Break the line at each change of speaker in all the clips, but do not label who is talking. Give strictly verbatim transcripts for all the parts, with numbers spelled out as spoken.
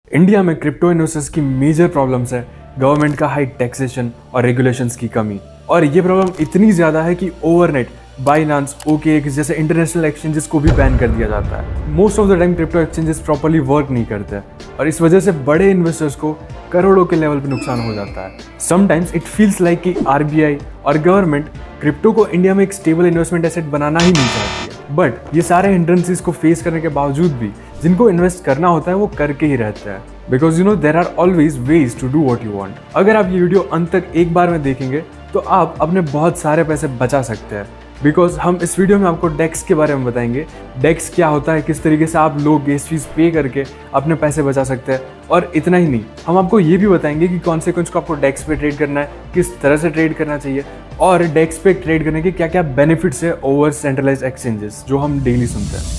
India में crypto investors की major problems है गवर्नमेंट का हाई टैक्सेशन और रेगुलेशंस की कमी। और ये प्रॉब्लम इतनी ज़्यादा है कि ओवरनाइट बाइनांस, ओकेएक्स जैसे इंटरनेशनल एक्सचेंजेस को भी बैन कर दिया जाता है। Most of the time crypto exchanges properly work नहीं करते और इस वजह से बड़े इन्वेस्टर्स को करोड़ों के लेवल पे नुकसान हो जाता है। समटाइम्स इट फील्स लाइक कि आरबीआई और गवर्नमेंट क्रिप्टो को इंडिया में एक स्टेबल इन्वेस्टमेंट एसेट बनाना ही नहीं चाहती है। बट ये सारे हिंड्रेंसेस को फेस करने के बावजूद भी जिनको इन्वेस्ट करना होता है वो करके ही रहते हैं, because you know there are always ways to do what you want. अगर आप ये वीडियो अंत तक एक बार में देखेंगे तो आप अपने बहुत सारे पैसे बचा सकते हैं, बिकॉज हम इस वीडियो में आपको डेक्स के बारे में बताएंगे। डेक्स क्या होता है, किस तरीके से आप लोग गैस फीस पे करके अपने पैसे बचा सकते हैं। और इतना ही नहीं, हम आपको ये भी बताएंगे कि कौन से कौन को आपको डेक्स पे ट्रेड करना है, किस तरह से ट्रेड करना चाहिए और डेक्स पे ट्रेड करने के क्या क्या बेनिफिट्स है ओवर सेंट्रलाइज्ड एक्सचेंजेस जो हम डेली सुनते हैं।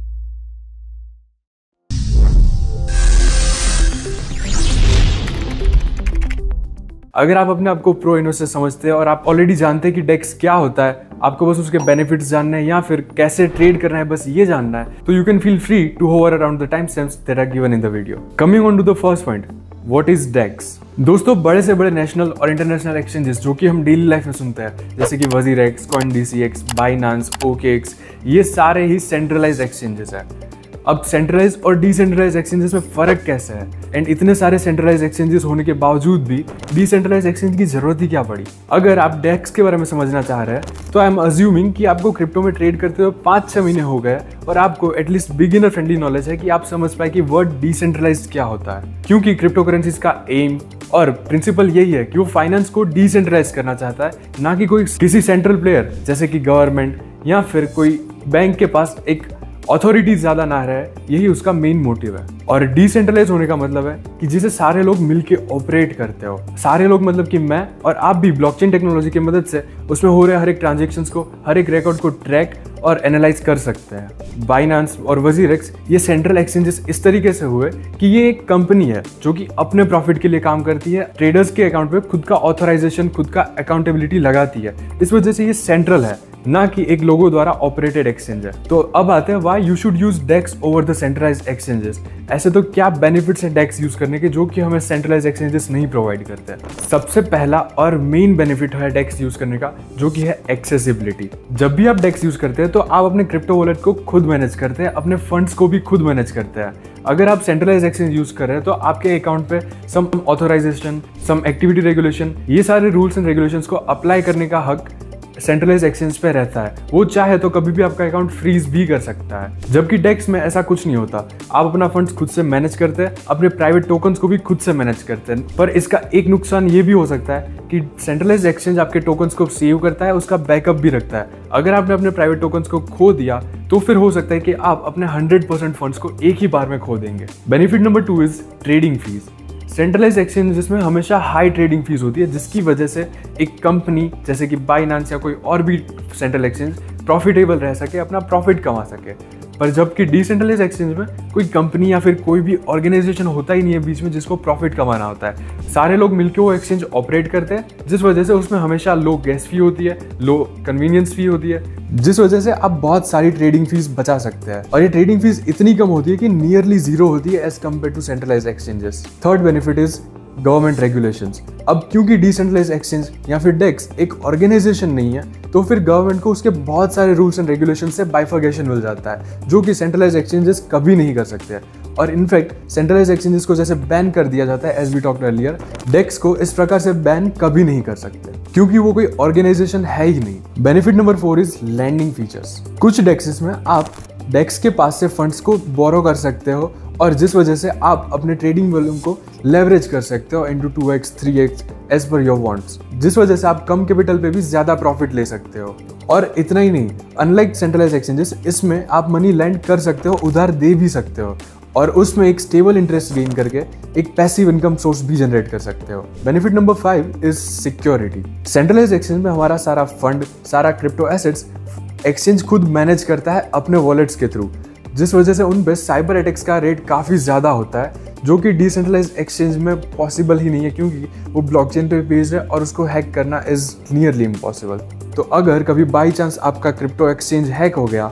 अगर आप अपने आप को प्रो इन्वेस्टर समझते हैं और आप ऑलरेडी जानते हैं कि डेक्स क्या होता है, आपको बस उसके बेनिफिट्स जानना है या फिर कैसे ट्रेड करना है बस ये जानना है, तो you can feel free to hover around the timestamps that are given in the video. Coming on to the first point, what is DEX. दोस्तों, बड़े से बड़े नेशनल और इंटरनेशनल एक्सचेंजेस जो कि हम डेली लाइफ में सुनते हैं, जैसे कि वजीरेक्स, कॉइनडीसीएक्स, बाइनांस, ओकेएक्स, ये सारे ही सेंट्रलाइज्ड एक्सचेंजेस है। अब सेंट्रलाइज और डिसेंट्रलाइज एक्सचेंजेस में फर्क कैसे है, एंड इतने सारे सेंट्रलाइज एक्सचेंजेस होने के बावजूद भी डिसेंट्रलाइज एक्सचेंज की जरूरत ही क्या पड़ी। अगर आप डेक्स के बारे में समझना चाह रहे हैं तो आई एम अज्यूमिंग कि आपको क्रिप्टो में ट्रेड करते हुए पाँच छह महीने हो गए और आपको एटलीस्ट बिगिनर फ्रेंडली नॉलेज है कि आप समझ पाए कि वर्ड डिसेंट्रलाइज क्या होता है। क्योंकि क्रिप्टो करेंसीज का एम और प्रिंसिपल यही है कि वो फाइनेंस को डिसेंट्रलाइज करना चाहता है, ना कि कोई किसी सेंट्रल प्लेयर जैसे कि गवर्नमेंट या फिर कोई बैंक के पास एक अथॉरिटी ज्यादा ना रहे, यही उसका मेन मोटिव है। और डिसेंट्रलाइज होने का मतलब है कि जिसे सारे लोग मिलके ऑपरेट करते हो। सारे लोग मतलब कि मैं और आप भी ब्लॉकचेन टेक्नोलॉजी की मदद से उसमें हो रहे हर एक ट्रांजेक्शंस को, हर एक रिकॉर्ड को ट्रैक और एनालाइज कर सकते हैं। बाइनांस और वजीरेक्स ये सेंट्रल एक्सचेंजेस इस तरीके से हुए कि ये एक कंपनी है जो कि अपने प्रॉफिट के लिए काम करती है, ट्रेडर्स के अकाउंट पे खुद का ऑथराइजेशन, खुद का अकाउंटेबिलिटी लगाती है। इस वजह से ये सेंट्रल है, ना कि एक लोगों द्वारा ऑपरेटेड एक्सचेंज है। तो अब आते हैं why you should use DEX over the centralised exchanges. ऐसे तो क्या बेनिफिट्स है डेक्स यूज करने के जो कि हमें सेंट्रलाइज्ड एक्सचेंजेस नहीं प्रोवाइड करते हैं। सबसे पहला और मेन बेनिफिट है डेक्स यूज करने का, जो कि है एक्सेसिबिलिटी। जब भी आप डेक्स यूज करते हैं तो आप अपने क्रिप्टो वॉलेट को खुद मैनेज करते हैं, अपने फंड्स को भी खुद मैनेज करते हैं। अगर आप सेंट्रलाइज्ड एक्सचेंज यूज कर रहे हैं तो आपके अकाउंट पे some authorisation, some activity regulation, ये सारे रूल्स एंड रेगुलेशंस को अप्लाई करने का हक सेंट्रलाइज एक्सचेंज पे रहता है। वो चाहे तो कभी भी आपका अकाउंट फ्रीज भी कर सकता है, जबकि डेक्स में ऐसा कुछ नहीं होता। आप अपना फंड्स खुद से मैनेज करते हैं, अपने प्राइवेट टोकन्स को भी खुद से मैनेज करते हैं। पर इसका एक नुकसान ये भी हो सकता है कि सेंट्रलाइज एक्सचेंज आपके टोकन्स को सेव करता है, उसका बैकअप भी रखता है। अगर आपने अपने प्राइवेट टोकन्स को खो दिया तो फिर हो सकता है कि आप अपने हंड्रेड परसेंट फंड्स को एक ही बार में खो देंगे। Benefit number two is trading fees. Centralise exchanges में हमेशा हाई ट्रेडिंग फीस होती है, जिसकी वजह से एक कंपनी जैसे कि बाइनांस या कोई और भी सेंट्रल एक्सचेंज प्रॉफिटेबल रह सके, अपना प्रॉफिट कमा सके। पर जबकि डिसेंट्रलाइज एक्सचेंज में कोई कंपनी या फिर कोई भी ऑर्गेनाइजेशन होता ही नहीं है बीच में जिसको प्रॉफिट कमाना होता है। सारे लोग मिलकर वो एक्सचेंज ऑपरेट करते हैं, जिस वजह से उसमें हमेशा लो गैस फी होती है, लो कन्वीनियंस फी होती है, जिस वजह से आप बहुत सारी ट्रेडिंग फीस बचा सकते हैं। और ये ट्रेडिंग फीस इतनी कम होती है कि नियरली जीरो होती है as compared to centralise exchanges. Third benefit is government regulations. अब क्योंकि डिसेंट्रलाइज एक्सचेंज या फिर डेक्स एक ऑर्गेनाइजेशन नहीं है, तो फिर गवर्नमेंट को उसके बहुत सारे रूल्स एंड रेगुलेशन से बाइफर्गेशन मिल जाता है, जो कि सेंट्रलाइज एक्सचेंजेस कभी नहीं कर सकते। और इनफैक्ट सेंट्रलाइज एक्सचेंजेस को जैसे बैन कर दिया जाता है as we talked earlier, DEX को इस प्रकार से बैन कभी नहीं कर सकते क्योंकि वो कोई ऑर्गेनाइजेशन है ही नहीं। Benefit number four is lending features. कुछ डेक्सेस में आप डेक्स के पास से फंड्स को बोरो कर सकते हो और जिस वजह से आप अपने ट्रेडिंग वॉल्यूम को लेवरेज कर सकते हो into two x three x as per your wants, जिस वजह से आप कम कैपिटल पे भी ज्यादा प्रॉफिट ले सकते हो। और इतना ही नहीं, अनलाइक सेंट्रलाइज एक्सचेंजेस, इसमें आप मनी लैंड कर सकते हो, उधार दे भी सकते हो और उसमें एक स्टेबल इंटरेस्ट गेन करके एक पैसिव इनकम सोर्स भी जनरेट कर सकते हो। Benefit number five is security. Centralise exchange में हमारा सारा फंड, सारा क्रिप्टो एसेट्स एक्सचेंज खुद मैनेज करता है अपने वॉलेट्स के थ्रू, जिस वजह से उन पे साइबर अटैक्स का रेट काफ़ी ज़्यादा होता है, जो कि डिसेंट्रलाइज एक्सचेंज में पॉसिबल ही नहीं है क्योंकि वो ब्लॉकचेन पे बेस्ड है और उसको हैक करना इज नियरली इम्पॉसिबल। तो अगर कभी बाई चांस आपका क्रिप्टो एक्सचेंज हैक हो गया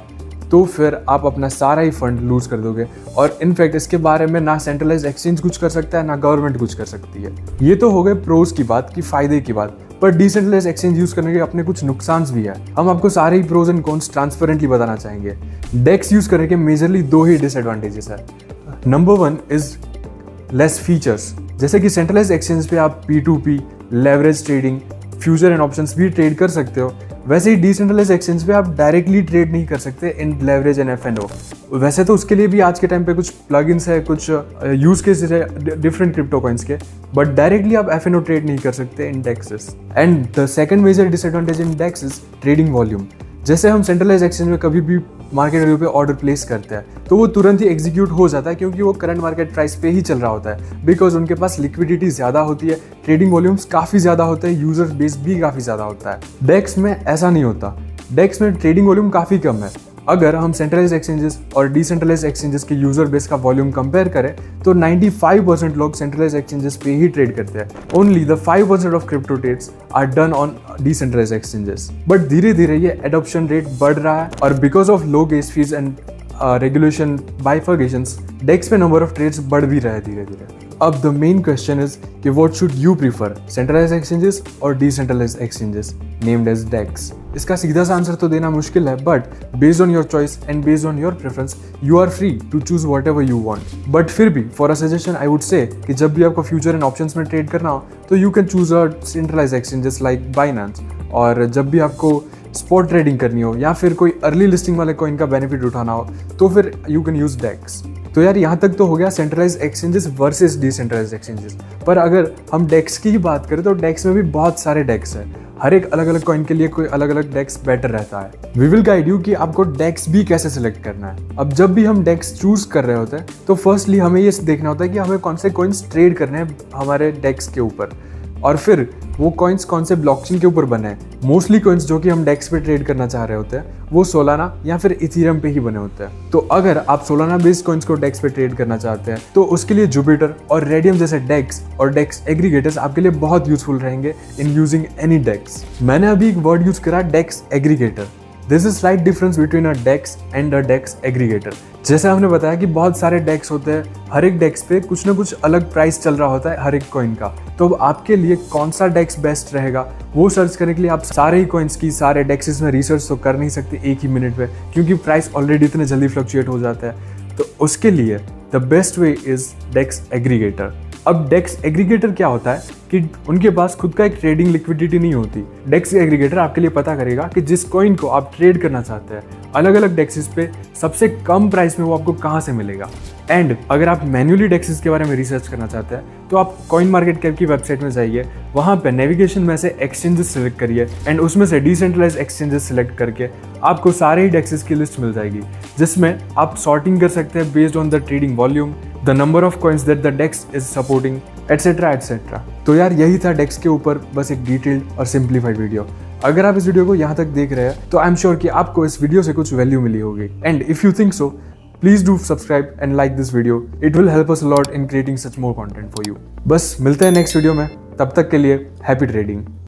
तो फिर आप अपना सारा ही फंड लूज कर दोगे। और इनफैक्ट इसके बारे में ना सेंट्रलाइज एक्सचेंज कुछ कर सकता है ना गवर्नमेंट कुछ कर सकती है। ये तो हो गए प्रोज की बात, की फायदे की बात, पर डिसेंट्रलाइज एक्सचेंज यूज करने के अपने कुछ नुकसान भी है। हम आपको सारे ही प्रोज एंड कॉन्स ट्रांसपेरेंटली बताना चाहेंगे। डेक्स यूज करने के मेजरली दो ही डिसएडवांटेजेस है। Number one is less features, जैसे कि सेंट्रलाइज एक्सचेंज पे आप P to P, leverage trading, future and options भी ट्रेड कर सकते हो। वैसे ही डिसेंट्रलाइज एक्सचेंज पे आप डायरेक्टली ट्रेड नहीं कर सकते in leverage and F and O. वैसे तो उसके लिए भी आज के टाइम पे कुछ प्लगइन्स है, कुछ यूज केसेस है डिफरेंट क्रिप्टो कॉइन्स के, बट डायरेक्टली आप एफ एंड ओ ट्रेड नहीं कर सकते in DEXes. And the second major disadvantage in DEX is trading volume. जैसे हम सेंट्रलाइज एक्सचेंज में कभी भी मार्केट वैल्यू पे ऑर्डर प्लेस करते हैं तो वो तुरंत ही एग्जीक्यूट हो जाता है, क्योंकि वो करंट मार्केट प्राइस पे ही चल रहा होता है, बिकॉज उनके पास लिक्विडिटी ज़्यादा होती है, ट्रेडिंग वॉल्यूम्स काफ़ी ज़्यादा होते हैं, यूजर बेस भी काफ़ी ज़्यादा होता है। डेक्स में ऐसा नहीं होता। डेक्स में ट्रेडिंग वॉल्यूम काफ़ी कम है। अगर हम सेंट्रलाइज एक्सचेंजेस और डिसेंट्रलाइज एक्सचेंजेस के यूजर बेस का वॉल्यूम कंपेयर करें तो पचानवे परसेंट लोग सेंट्रलाइज एक्सचेंजेस पे ही ट्रेड करते हैं। Only the five percent of crypto trades are done on decentralise exchanges. But धीरे धीरे ये एडॉप्शन रेट बढ़ रहा है और because of low gas fees and regulation bifurcations DEX पे नंबर ऑफ ट्रेड्स बढ़ भी रहा है धीरे धीरे। अब द मेन क्वेश्चन इज कि what should you prefer, centralise exchanges और decentralise exchanges named as DEX. इसका सीधा सा आंसर तो देना मुश्किल है, but based on your choice and based on your preference you are free to choose whatever you want. But फिर भी for a suggestion I would say कि जब भी आपको फ्यूचर एंड ऑप्शंस में ट्रेड करना हो तो you can choose a centralise exchanges like Binance, और जब भी आपको स्पॉट ट्रेडिंग करनी हो या फिर कोई अर्ली लिस्टिंग वाले कॉइन का बेनिफिट उठाना हो तो फिर यू कैन यूज डेक्स। तो यार यहाँ तक तो हो गया centralise exchanges versus decentralise exchanges, पर अगर हम डेक्स की ही बात करें तो डेक्स में भी बहुत सारे डेक्स हैं। हर एक अलग अलग कॉइन के लिए कोई अलग अलग डेक्स बेटर रहता है। वी विल गाइड यू कि आपको डेक्स भी कैसे सिलेक्ट करना है। अब जब भी हम डेक्स चूज कर रहे होते हैं तो फर्स्टली हमें ये देखना होता है कि हमें कौन से कॉइन्स ट्रेड करने हैं हमारे डेक्स के ऊपर, और फिर वो कॉइन्स कौन से ब्लॉकचेन के ऊपर बने हैं। मोस्टली कॉइन्स जो कि हम डेक्स पे ट्रेड करना चाह रहे होते हैं वो सोलाना या फिर इथेरियम पे ही बने होते हैं। तो अगर आप सोलाना बेस्ड कॉइन्स को डेक्स पे ट्रेड करना चाहते हैं तो उसके लिए जुपिटर और रेडियम जैसे डेक्स और डेक्स एग्रीगेटर्स आपके लिए बहुत यूजफुल रहेंगे इन यूजिंग एनी डेक्स। मैंने अभी एक वर्ड यूज करा DEX aggregator. This is slight difference between a DEX and a DEX aggregator. जैसे हमने बताया कि बहुत सारे डेक्स होते हैं, हर एक डेक्स पे कुछ ना कुछ अलग प्राइस चल रहा होता है हर एक कॉइन का। तो आपके लिए कौन सा डेक्स बेस्ट रहेगा वो सर्च करने के लिए आप सारे ही कॉइन्स की सारे डेक्सेस में रिसर्च तो कर नहीं सकते एक ही मिनट में, क्योंकि प्राइस ऑलरेडी इतने जल्दी फ्लक्चुएट हो जाता है। तो उसके लिए the best way is DEX aggregator. अब डेक्स एग्रीगेटर क्या होता है कि उनके पास खुद का एक ट्रेडिंग लिक्विडिटी नहीं होती। डेक्स एग्रीगेटर आपके लिए पता करेगा कि जिस कॉइन को आप ट्रेड करना चाहते हैं अलग अलग डेक्सेस पे सबसे कम प्राइस में वो आपको कहाँ से मिलेगा। एंड अगर आप मैन्युअली डेक्सेस के बारे में रिसर्च करना चाहते हैं तो आप कॉइन मार्केट कैप की वेबसाइट में जाइए, वहाँ पे नेविगेशन में से एक्सचेंजेस सेलेक्ट करिए एंड उसमें से डिसेंट्रलाइज एक्सचेंजेस सेलेक्ट करके आपको सारे ही डेक्सेस की लिस्ट मिल जाएगी, जिसमें आप सॉर्टिंग कर सकते हैं based on the trading volume, the number of coins that the dex is supporting, etcetera etcetera. तो यार यही था डेक्स के ऊपर बस एक डिटेल्ड और सिंप्लीफाइड वीडियो। अगर आप इस वीडियो को यहाँ तक देख रहे हैं तो आई एम श्योर कि आपको इस वीडियो से कुछ वैल्यू मिली होगी। And if you think so please do subscribe and like this video, it will help us a lot in creating such more content for you. बस मिलते हैं नेक्स्ट वीडियो में, तब तक के लिए हैप्पी ट्रेडिंग।